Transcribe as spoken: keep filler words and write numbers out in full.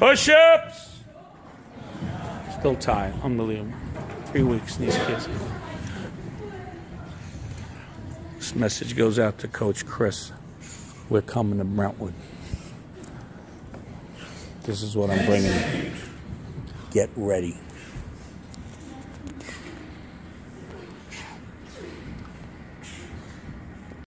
Push-ups! Still tired. Unbelievable. Three weeks, these kids. This message goes out to Coach Chris. We're coming to Brentwood. This is what I'm bringing. Get ready.